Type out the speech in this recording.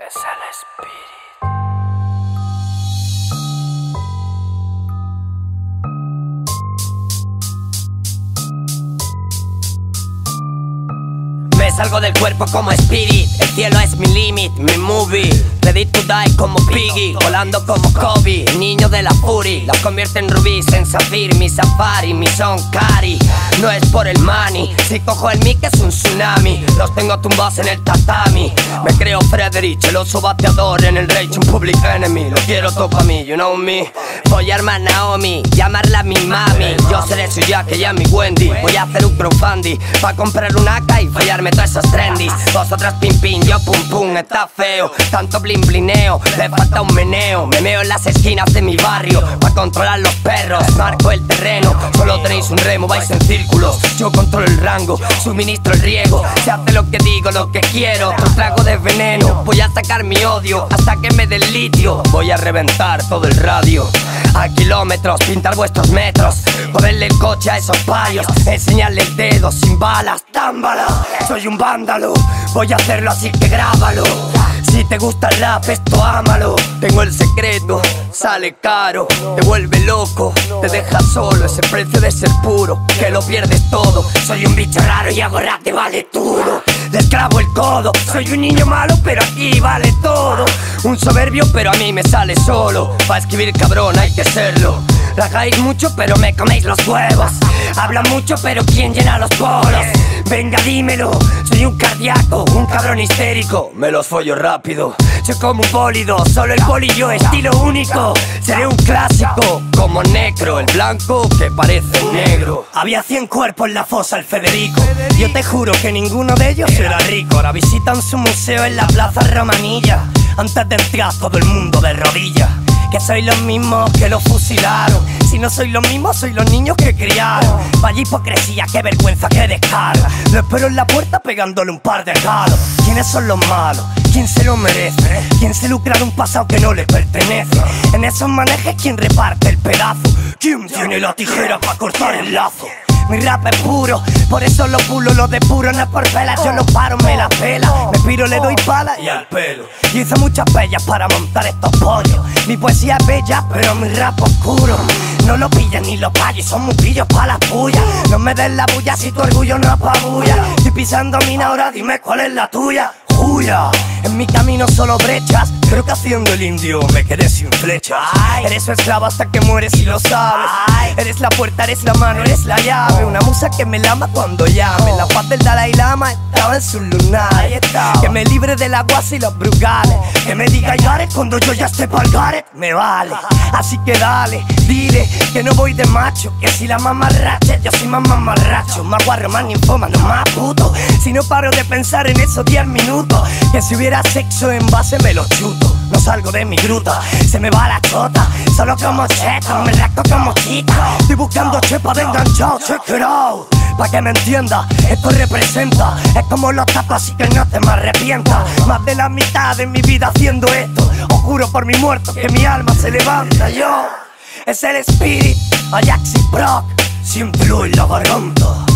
Es el espíritu. Me salgo del cuerpo como Spirit. El cielo es mi limit, mi movie. Ready to die como Piggy, volando como Kobe. Niño de la Fury, las convierte en rubíes, en zafir. Mi safari, mi son cari. No es por el money, si cojo el mic es un tsunami. Los tengo tumbados en el tatami. Me creo Frederick, el oso bateador en el rage, un public enemy. Lo quiero todo pa' mí, you know me. Voy a armar Naomi, llamarla a mi mami. Yo seré su Jack, ella mi Wendy. Voy a hacer un crowdfunding pa' comprar una AK y fallarme todas esas trendies. Vosotras pim pim, yo pum pum, está feo. Tanto blin blineo, le falta un meneo. Me meo en las esquinas de mi barrio pa' controlar los perros, marco el terreno. Solo tenéis un remo, vais en círculos. Yo controlo el rango, suministro el riego. Se hace lo que digo, lo que quiero. Otro trago de veneno, voy a sacar mi odio hasta que me dé el litio. Voy a reventar todo el radio a kilómetros, pintar vuestros metros, joderle el coche a esos payos, enseñarle el dedo sin balas, támbala. Soy un vándalo, voy a hacerlo así que grábalo. Si te gusta el rap, esto ámalo. Tengo el secreto, sale caro, te vuelve loco, te deja solo. Es el precio de ser puro, que lo pierdes todo. Soy un bicho raro y hago rap te vale todo. Les clavo el codo, soy un niño malo pero aquí vale todo. Un soberbio pero a mí me sale solo. Pa' escribir cabrón hay que serlo. Rajáis mucho pero me coméis los huevos. Hablan mucho pero ¿quién llena los poros? Venga dímelo, soy un cardíaco, un cabrón histérico. Me los follo rápido, soy como un bólido. Solo el poli y yo, estilo único. Seré un clásico, como Necro, el blanco que parece negro. Había 100 cuerpos en la fosa el Federico. Yo te juro que ninguno de ellos era rico. Ahora visitan su museo en la plaza Romanilla. Antes de entrar todo el mundo de rodillas. Que soy los mismos que los fusilaron. Si no soy los mismos, soy los niños que criaron. Vaya hipocresía, qué vergüenza, qué descarga. Lo espero en la puerta pegándole un par de galos. ¿Quiénes son los malos? ¿Quién se lo merece? ¿Quién se lucra de un pasado que no le pertenece? En esos manejes, ¿quién reparte el pedazo? ¿Quién tiene la tijera para cortar el lazo? Mi rap es puro, por eso lo pulo, lo de puro no es por velas. Yo lo paro, me la pela, me piro, le doy pala y al pelo. Y hice muchas bellas para montar estos pollos. Mi poesía es bella, pero mi rap oscuro. No lo pillan ni los payos, son muy pillos pa' la puya. No me des la bulla si tu orgullo no apabulla. Estoy pisando mina ahora, dime cuál es la tuya. Juya, en mi camino solo brechas. Creo que haciendo el indio me quedé sin flechas. Eres su esclavo hasta que mueres y lo sabes. Eres la puerta, eres la mano, eres la llave. Una musa que me lama cuando llame. La paz del Dalai Lama estaba en su lunar. Que me libre de la guasa y los brugales. Que me diga Yaret cuando yo ya esté pa'l Garet. Me vale, así que dale, dile que no voy de macho. Que si la mamá racha, yo soy más mamarracho. Más guarro, más ninfómano, más puto. Si no paro de pensar en esos 10 minutos. Que si hubiera sexo en base me lo chuto. No salgo de mi gruta, se me va la chota. Solo como cheta, me recto como chita. Estoy buscando chepa de enganchado, check it out. Pa' que me entienda, esto representa. Es como los tapas, así que no te me arrepientas. Más de la mitad de mi vida haciendo esto. Os juro por mi muerto que mi alma se levanta. Yo, es el Spirit, Ajax y Brock. Siéntelo en la garganta.